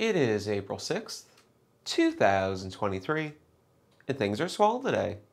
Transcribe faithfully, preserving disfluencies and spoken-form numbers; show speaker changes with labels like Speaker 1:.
Speaker 1: It is April sixth, two thousand twenty-three, and things are swell today.